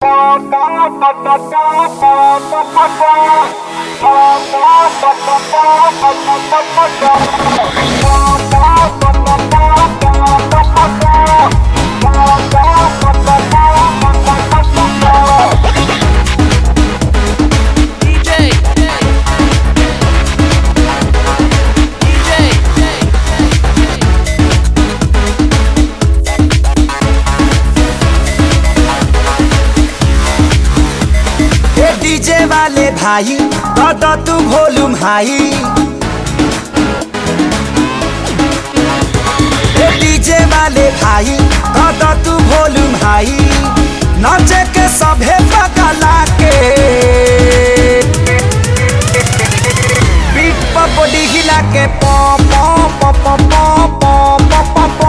DJ वाले भाई दादा तू वॉल्यूम हाई। डीजे वाले भाई दादा तू वॉल्यूम हाई। नाचे के सभे पगला के बीट पर बॉडी हिला के पॉ पॉ पॉ पॉ पॉ पॉ पॉ पॉ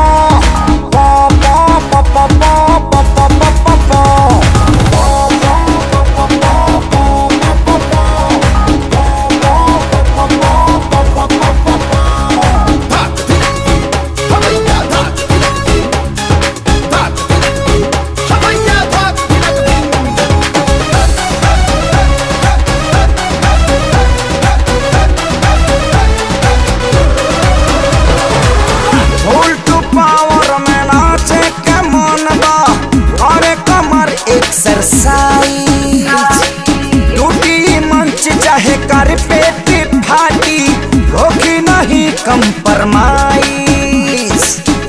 टूटी मंच चाहे कर पेट फाटी होगी नहीं कंप्रोमाइज।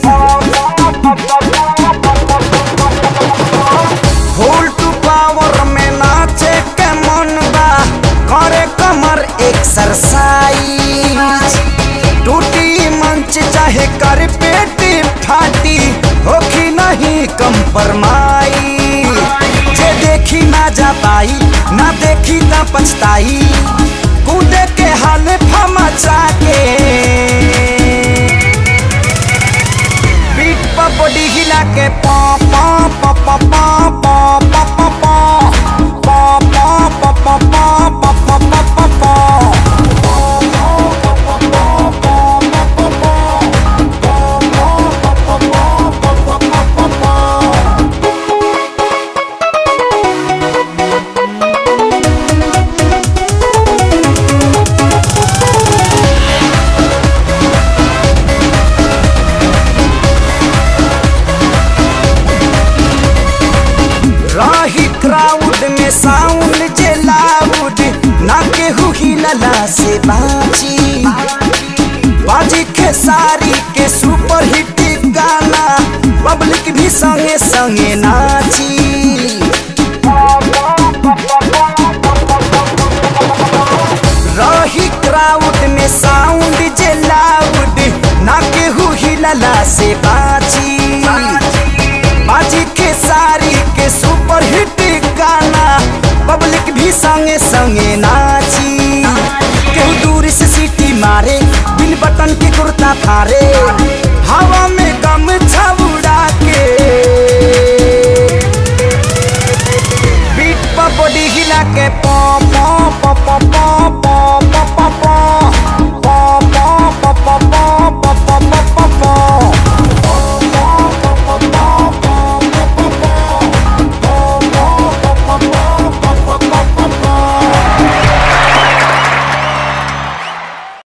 फुल टू पावर में नाचे के मन बा करे कमर एक्सरसाइज। टूटी मंच चाहे कर पेट फाटी होगी नहीं कंप्रोमाइज। देखी ना जा पाई ना देखी ना पछताई कूदे के हाल मचा के बीट पर बॉडी हिला के पॉ पॉ पॉ पॉ पॉ पॉ पॉ पॉ पॉ पॉ क्राउड में साउंड जे लाउड ना केहू हिलला से बाजी। बाजी खेसारी के सुपर हिट गाना पब्लिक भी संगे संगे नाची। रही क्राउड में साउंड जे लाउड ना केहू हिलला से बाजी। बाजी खेसारी के सुपर हिट गाना पब्लिक भी संगे संगे नाची। केहू दूर से सीटी मारे बिन बटन के कुर्ता फारे हवा में